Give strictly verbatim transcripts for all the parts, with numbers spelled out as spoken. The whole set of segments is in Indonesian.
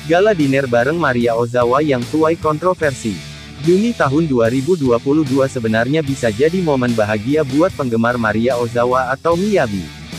Gala dinner bareng Maria Ozawa yang tuai kontroversi. Juni tahun dua ribu dua puluh dua sebenarnya bisa jadi momen bahagia buat penggemar Maria Ozawa atau Miyabi.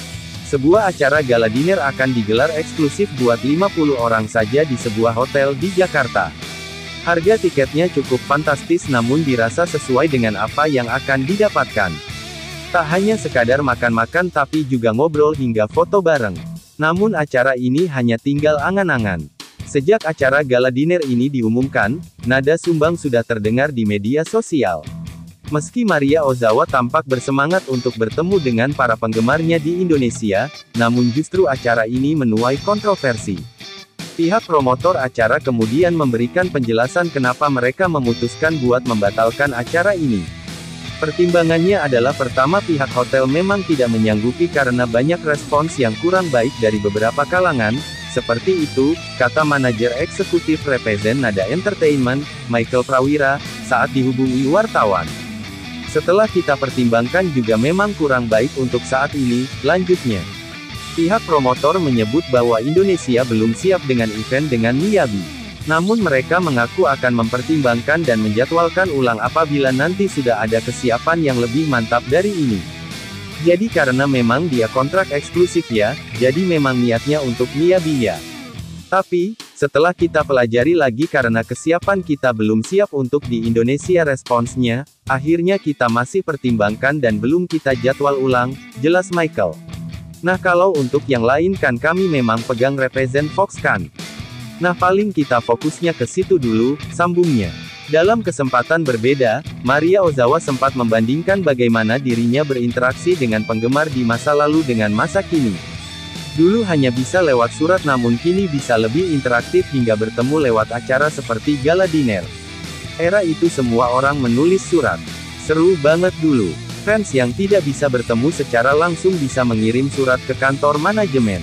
Sebuah acara gala dinner akan digelar eksklusif buat lima puluh orang saja di sebuah hotel di Jakarta. Harga tiketnya cukup fantastis namun dirasa sesuai dengan apa yang akan didapatkan. Tak hanya sekadar makan-makan tapi juga ngobrol hingga foto bareng. Namun acara ini hanya tinggal angan-angan. Sejak acara gala dinner ini diumumkan, nada sumbang sudah terdengar di media sosial. Meski Maria Ozawa tampak bersemangat untuk bertemu dengan para penggemarnya di Indonesia, namun justru acara ini menuai kontroversi. Pihak promotor acara kemudian memberikan penjelasan kenapa mereka memutuskan buat membatalkan acara ini. Pertimbangannya adalah pertama pihak hotel memang tidak menyanggupi karena banyak respons yang kurang baik dari beberapa kalangan. Seperti itu, kata manajer eksekutif Represent Nada Entertainment, Michael Prawira, saat dihubungi wartawan. Setelah kita pertimbangkan juga memang kurang baik untuk saat ini, lanjutnya. Pihak promotor menyebut bahwa Indonesia belum siap dengan event dengan Miyabi. Namun mereka mengaku akan mempertimbangkan dan menjadwalkan ulang apabila nanti sudah ada kesiapan yang lebih mantap dari ini. Jadi karena memang dia kontrak eksklusif ya, jadi memang niatnya untuk Miyabi ya. Tapi, setelah kita pelajari lagi karena kesiapan kita belum siap untuk di Indonesia responsnya, akhirnya kita masih pertimbangkan dan belum kita jadwal ulang, jelas Michael. Nah kalau untuk yang lain kan kami memang pegang represent Fox kan. Nah paling kita fokusnya ke situ dulu, sambungnya. Dalam kesempatan berbeda, Maria Ozawa sempat membandingkan bagaimana dirinya berinteraksi dengan penggemar di masa lalu dengan masa kini. Dulu hanya bisa lewat surat namun kini bisa lebih interaktif hingga bertemu lewat acara seperti gala dinner. Era itu semua orang menulis surat. Seru banget dulu. Fans yang tidak bisa bertemu secara langsung bisa mengirim surat ke kantor manajemen.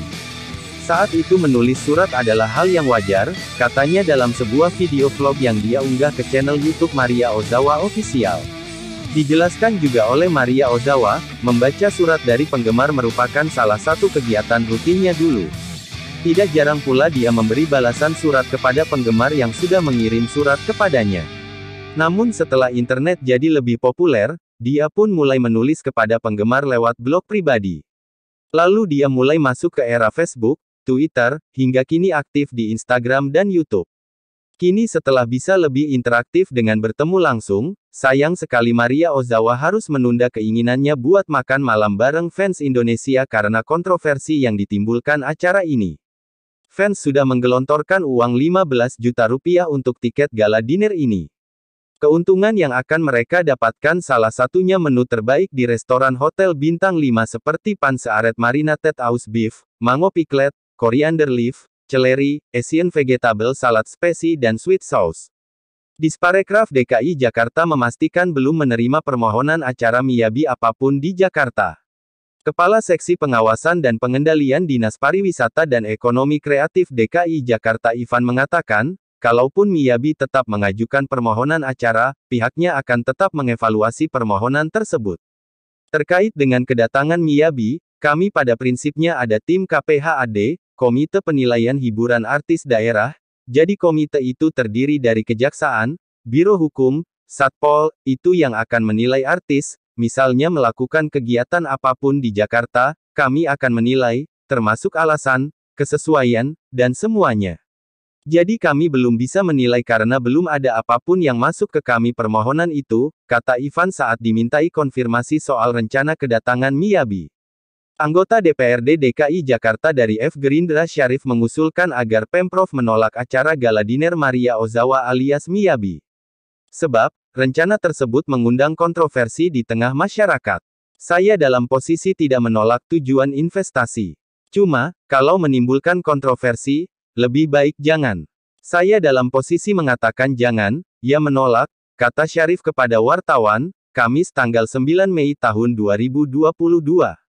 Saat itu menulis surat adalah hal yang wajar, katanya dalam sebuah video vlog yang dia unggah ke channel YouTube Maria Ozawa Official. Dijelaskan juga oleh Maria Ozawa, membaca surat dari penggemar merupakan salah satu kegiatan rutinnya dulu. Tidak jarang pula dia memberi balasan surat kepada penggemar yang sudah mengirim surat kepadanya. Namun setelah internet jadi lebih populer, dia pun mulai menulis kepada penggemar lewat blog pribadi. Lalu dia mulai masuk ke era Facebook, Twitter, hingga kini aktif di Instagram dan YouTube. Kini setelah bisa lebih interaktif dengan bertemu langsung, sayang sekali Maria Ozawa harus menunda keinginannya buat makan malam bareng fans Indonesia karena kontroversi yang ditimbulkan acara ini. Fans sudah menggelontorkan uang lima belas juta rupiah untuk tiket gala dinner ini. Keuntungan yang akan mereka dapatkan salah satunya menu terbaik di restoran hotel bintang lima seperti Panse Aret Marinated Aus Beef, Mango Picklet, Coriander Leaf, Celery, Asian Vegetable Salad Speci dan Sweet Sauce. Disparekraf D K I Jakarta memastikan belum menerima permohonan acara Miyabi apapun di Jakarta. Kepala Seksi Pengawasan dan Pengendalian Dinas Pariwisata dan Ekonomi Kreatif D K I Jakarta Ivan mengatakan, kalaupun Miyabi tetap mengajukan permohonan acara, pihaknya akan tetap mengevaluasi permohonan tersebut. Terkait dengan kedatangan Miyabi, kami pada prinsipnya ada tim K P H A D, Komite Penilaian Hiburan Artis Daerah, jadi komite itu terdiri dari Kejaksaan, Biro Hukum, Satpol, itu yang akan menilai artis, misalnya melakukan kegiatan apapun di Jakarta, kami akan menilai, termasuk alasan, kesesuaian, dan semuanya. Jadi kami belum bisa menilai karena belum ada apapun yang masuk ke kami permohonan itu, kata Ivan saat dimintai konfirmasi soal rencana kedatangan Miyabi. Anggota D P R D D K I Jakarta dari F Gerindra Syarif mengusulkan agar Pemprov menolak acara gala dinner Maria Ozawa alias Miyabi. Sebab, rencana tersebut mengundang kontroversi di tengah masyarakat. Saya dalam posisi tidak menolak tujuan investasi. Cuma, kalau menimbulkan kontroversi, lebih baik jangan. Saya dalam posisi mengatakan jangan, ya menolak, kata Syarif kepada wartawan, Kamis tanggal sembilan Mei tahun dua ribu dua puluh dua.